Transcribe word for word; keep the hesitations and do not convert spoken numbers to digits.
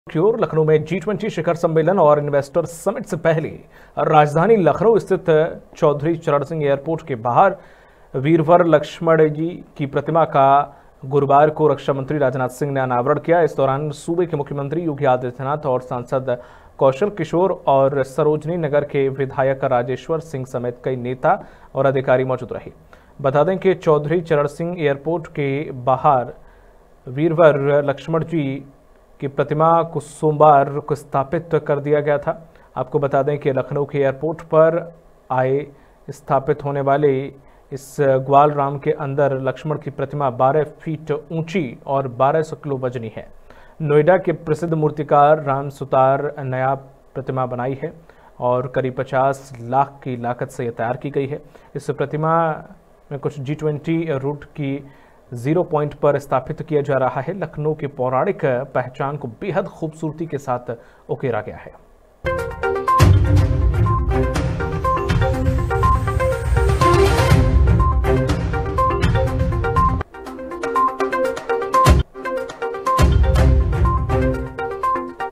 की ओर लखनऊ में G twenty शिखर सम्मेलन और इन्वेस्टर समिट से पहले राजधानी लखनऊ स्थित चौधरी चरण सिंह एयरपोर्ट के बाहर वीरवर लक्ष्मण जी की प्रतिमा का गुरुवार को रक्षा मंत्री राजनाथ सिंह ने अनावरण किया। इस दौरान सूबे के मुख्यमंत्री योगी आदित्यनाथ और सांसद कौशल किशोर और सरोजनी नगर के विधायक राजेश्वर सिंह समेत कई नेता और अधिकारी मौजूद रहे। बता दें कि चौधरी चरण सिंह एयरपोर्ट के बाहर वीरवर लक्ष्मण जी की प्रतिमा को सोमवार को स्थापित कर दिया गया था। आपको बता दें कि लखनऊ के एयरपोर्ट पर आए स्थापित होने वाले इस ग्वाल राम के अंदर लक्ष्मण की प्रतिमा बारह फीट ऊंची और बारह सौ किलो वजनी है। नोएडा के प्रसिद्ध मूर्तिकार राम सुतार नया प्रतिमा बनाई है और करीब पचास लाख की लागत से यह तैयार की गई है। इस प्रतिमा में कुछ जी ट्वेंटी रूट की जीरो पॉइंट पर स्थापित किया जा रहा है। लखनऊ की पौराणिक पहचान को बेहद खूबसूरती के साथ उकेरा गया है।